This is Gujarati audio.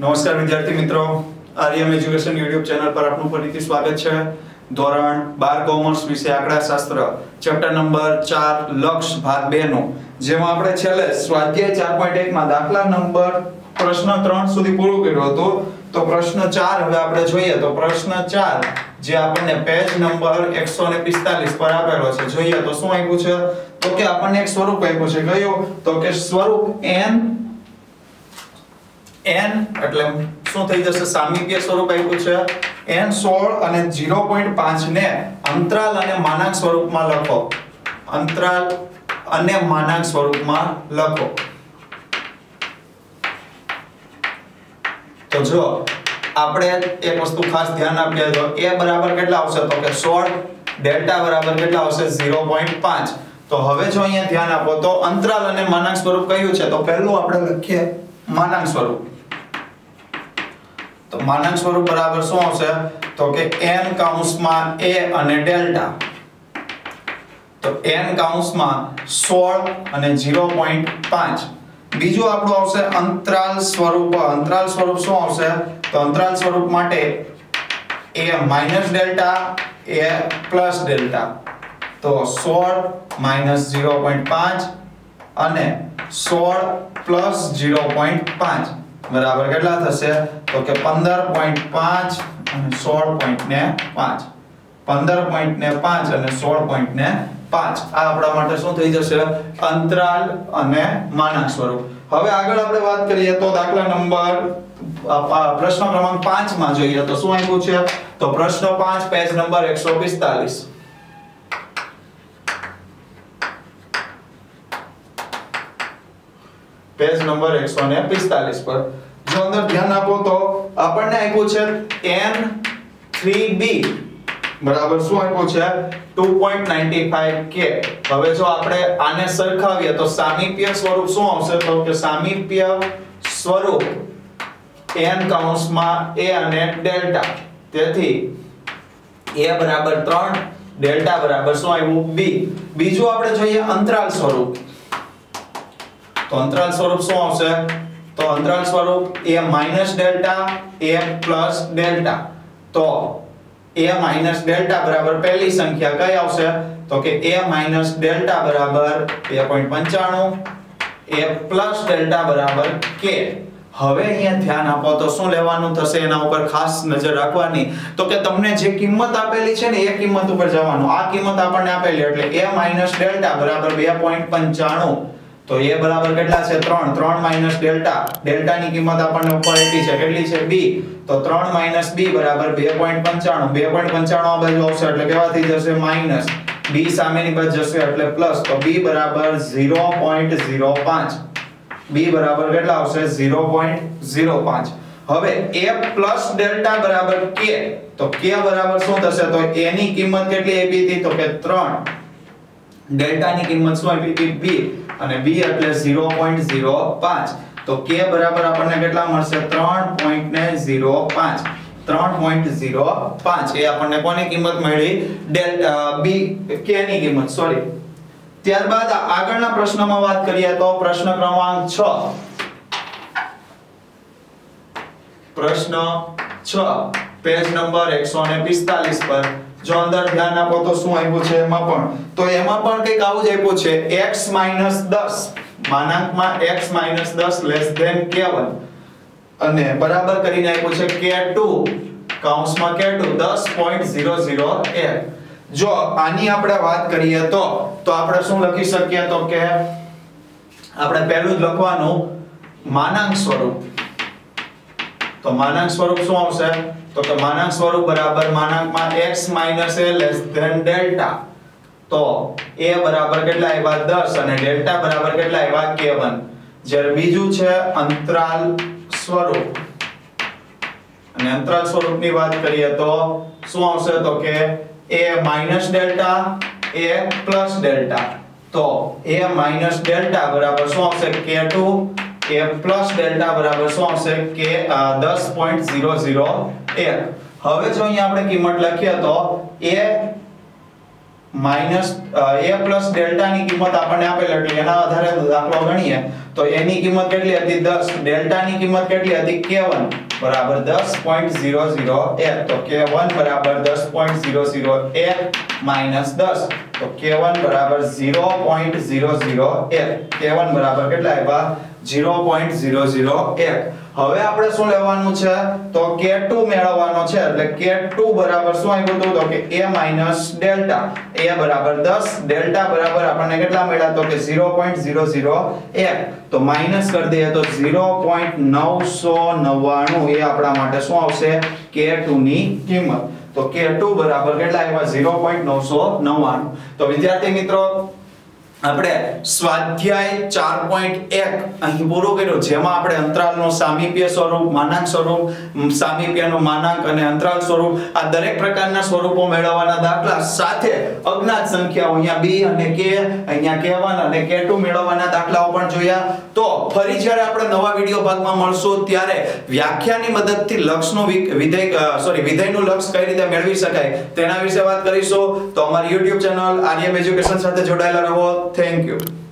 નમસ્કાર વિદ્યાર્થી મિત્રો, આર્યમ એજ્યુકેશન YouTube ચેનલ પર આપનું ફરીથી સ્વાગત છે. ધોરણ 12 કોમર્સ વિષય આંકડાશાસ્ત્ર ચેપ્ટર નંબર 4 લક્ષ ભાગ 2 નો, જેમાં આપણે છેલ્લે સ્વાધ્યાય 4.1 માં દાખલા નંબર પ્રશ્ન 3 સુધી પૂરું કર્યું હતું. તો પ્રશ્ન 4 હવે આપણે જોઈએ. તો પ્રશ્ન 4 જે આપણને પેજ નંબર 145 પર આપેલો છે, જોઈએ તો શું આપ્યું છે? તો કે આપણને એક સ્વરૂપ આપ્યું છે. કયું? તો કે સ્વરૂપ n એટલે શું થઈ જશે? સામીપ્ય સ્વરૂપ આપ્યું છે. n 16 અને 0.5 ને અંતરાલ અને માનાંક સ્વરૂપમાં લખો. અંતરાલ અને માનાંક સ્વરૂપમાં લખો. તો જો આપણે એક વસ્તુ ખાસ ધ્યાન આપીએ તો a બરાબર કેટલા આવશે? તો કે 16, ડેલ્ટા બરાબર કેટલા આવશે? 0.5. તો હવે જો અહીંયા ધ્યાન આપો તો અંતરાલ અને માનાંક સ્વરૂપ કયું છે? તો પહેલું આપણે લખીએ માનાંક સ્વરૂપ. તો માનાંક સ્વરૂપ બરાબર શું આવશે? તો કે n કૌંસમાં a અને ડેલ્ટા. તો n કૌંસમાં 16 અને 0.5. બીજું આપણું આવશે અંતરાલ સ્વરૂપ. અંતરાલ સ્વરૂપ શું આવશે? તો અંતરાલ સ્વરૂપ માટે a minus delta, a plus delta. તો 16 - 0.5 અને 16 પ્લસ 0.5 બરાબર કેટલા થશે? તો કે 15.5 અને 16.5. 15.5 અને 16.5 આ આપણા માટે શું થઈ જશે? અંતરાલ અને માનાંક સ્વરૂપ. હવે આગળ આપણે વાત કરીએ તો દાખલા નંબર પ્રશ્ન ક્રમાંક 5 માં જોઈએ તો શું આપ્યું છે? તો પ્રશ્ન 5 પેજ નંબર 145. પેજ નંબર 145 પર જો અંદર ધ્યાન આપો તો આપણને આપ્યું છે n3b બરાબર શું આપ્યું છે? 2.95k. હવે જો આપણે આને સરખાવીએ તો સામીપ્ય સ્વરૂપ શું આવશે? તો કે સામીપ્ય સ્વરૂપ n કૌંસમાં a અને ડેલ્ટા. તેથી a બરાબર 3, ડેલ્ટા બરાબર શું આવ્યું? b. બીજું આપણે જોઈએ અંતરાલ સ્વરૂપ. તો અંતરાલ સ્વરૂપ શું આવશે? તો અંતરાલ સ્વરૂપ a minus delta, a plus delta. તો a માઈનસ ડેલ્ટા બરાબર પહેલી સંખ્યા કઈ આવશે? તો કે a માઈનસ ડેલ્ટા બરાબર 2.95, a પ્લસ ડેલ્ટા બરાબર k. હવે અહીંયા ધ્યાન આપો તો શું લેવાનું થશે? એના ઉપર ખાસ નજર રાખવાની. તો કે તમને જે કિંમત આપેલી છે ને એ કિંમત ઉપર જવાનું. આ કિંમત આપણને આપેલી એટલે a માઈનસ ડેલ્ટા બરાબર 2.95. તો a બરાબર કેટલા છે? 3. 3 માઈનસ ડેલ્ટા. ડેલ્ટાની કિંમત આપણને ઉપર આપી છે. કેટલી છે? b. તો 3 માઈનસ b બરાબર 2.95. 2.95 આ બાજુ આવશે એટલે કેવા થઈ જશે? માઈનસ. b સામેની બાજુ જશે એટલે પ્લસ. તો b બરાબર 0.05. b બરાબર કેટલા આવશે? 0.05. હવે a પ્લસ ડેલ્ટા બરાબર k. તો k બરાબર શું થશે? તો a ની કિંમત કેટલી આપી હતી? તો કે 3. ડેલ્ટાની કિંમત શું આપી હતી? b. અને b એટલે 0.05. તો k બરાબર આપણને કેટલા મળશે? 3.05. 3.05 એ આપણને કોની કિંમત મળી? ડેલ્ટા b k ની કિંમત. સોરી. ત્યારબાદ આગળના પ્રશ્નમાં વાત કરીએ તો પ્રશ્ન ક્રમાંક 6. પ્રશ્ન 6 પેજ નંબર 145 પર જો અંદર ધ્યાન આપો તો શું આપ્યું છે એમાં પણ? તો એમાં પણ કંઈક આવું જ આપ્યું છે. x - 10 માનાંકમાં x - 10 લેસ ધેન k1 અને બરાબર કરીને આપ્યું છે k2 કૌંસમાં k2 10.001. જો આની આપણે વાત કરીએ તો આપણે શું લખી શકીએ? તો કે આપણે પહેલું જ લખવાનું માનાંક સ્વરૂપ. તો માનાંક સ્વરૂપ શું આવશે? તો કે માનાંક સ્વરૂપ બરાબર માનાંકમાં x - a less than delta. તો a બરાબર કેટલા આવ્યા? 10 અને ડેલ્ટા બરાબર કેટલા આવ્યા? k1. જ્યારે બીજું છે અંતરાલ સ્વરૂપ. અને અંતરાલ સ્વરૂપની વાત કરીએ તો શું આવશે? તો કે a minus delta, a plus delta. તો a માઈનસ ડેલ્ટા બરાબર શું આવશે? k2, a પ્લસ ડેલ્ટા બરાબર શું આવશે? k 10.001. હવે જો અહીંયા આપણે કિંમત લખીએ તો a minus a plus delta ની કિંમત આપણને આપેલ એટલે એના આધારે દાખલો ગણીએ તો a ની કિંમત કેટલી હતી 10, ડેલ્ટા ની કિંમત કેટલી હતી k1 બરાબર 10.001 તો k1 બરાબર 10.001 માઈનસ 10 તો k1 બરાબર 0.001 k1 બરાબર કેટલા આવ્યા 0.001 હવે આપણે શું લેવાનું છે તો k2 મેળવવાનો છે એટલે k2 બરાબર શું આવ્યું હતું તો કે a માઈનસ ડેલ્ટા a બરાબર 10 ડેલ્ટા બરાબર આપણને કેટલા મળ્યા તો કે 0.001 તો માઈનસ કરી દઈએ તો 0.999 એ આપણા માટે શું આવશે k2 ની કિંમત તો k2 બરાબર કેટલા આવ્યા 0.999 તો વિદ્યાર્થી મિત્રો આપણે સ્વાધ્યાય 4.1 અહીં પૂરો કર્યો જેમાં આપણે અંતરાલનો સામીપ્ય સ્વરૂપ માનાંક સ્વરૂપ સામીપ્યનો માનાંક અને અંતરાલ સ્વરૂપ આ દરેક પ્રકારના સ્વરૂપો મેળવવાના દાખલા સાથે અજ્ઞાત સંખ્યાઓ અહીંયા b અને k અહીંયા k1 અને k2 મેળવવાના દાખલાઓ પણ જોયા તો ફરી જ્યારે આપણે નવા વિડિયો ભાગમાં મળશું ત્યારે વ્યાખ્યાની મદદથી લક્ષનું વિધેયનું લક્ષ કઈ રીતે મેળવી શકાય તેના વિશે વાત કરીશું તો અમારી YouTube ચેનલ આર્યમ એજ્યુકેશન સાથે જોડાયેલા રહો. Thank you.